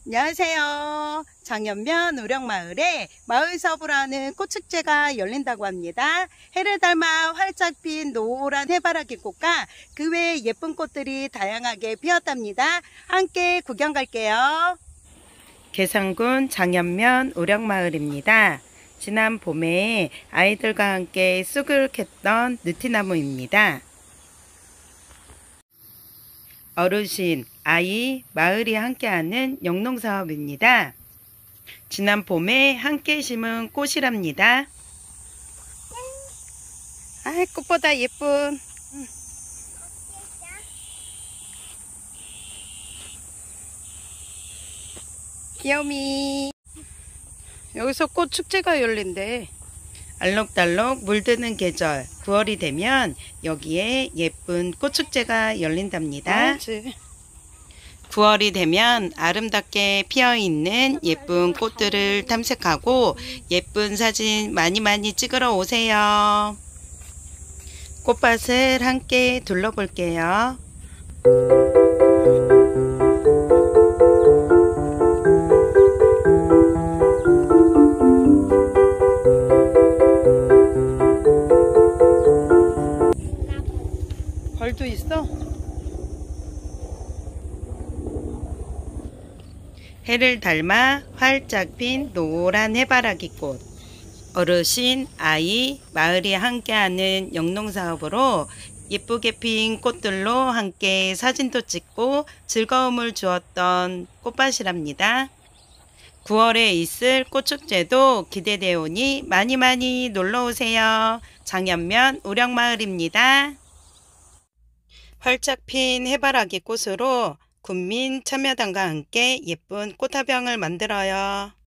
안녕하세요. 장현면 우령마을에 마을사업을 하는 꽃축제가 열린다고 합니다. 해를 닮아 활짝 핀 노란 해바라기 꽃과 그 외에 예쁜 꽃들이 다양하게 피었답니다. 함께 구경 갈게요. 계산군 장현면 우령마을입니다. 지난 봄에 아이들과 함께 쑥을 캤던 느티나무입니다. 어르신, 아이, 마을이 함께하는 영농사업입니다. 지난 봄에 함께 심은 꽃이랍니다. 아, 꽃보다 예쁜. 귀요미. 여기서 꽃 축제가 열린대. 알록달록 물드는 계절 9월이 되면 여기에 예쁜 꽃축제가 열린답니다. 9월이 되면 아름답게 피어있는 예쁜 꽃들을 탐색하고 예쁜 사진 많이 찍으러 오세요. 꽃밭을 함께 둘러볼게요. 벌도 있어? 해를 닮아 활짝 핀 노란 해바라기 꽃. 어르신, 아이, 마을이 함께하는 영농사업으로 예쁘게 핀 꽃들로 함께 사진도 찍고 즐거움을 주었던 꽃밭이랍니다. 9월에 있을 꽃축제도 기대되오니 많이 놀러오세요. 장현면 우령마을입니다. 활짝 핀 해바라기 꽃으로 군민 참여단과 함께 예쁜 꽃화병을 만들어요.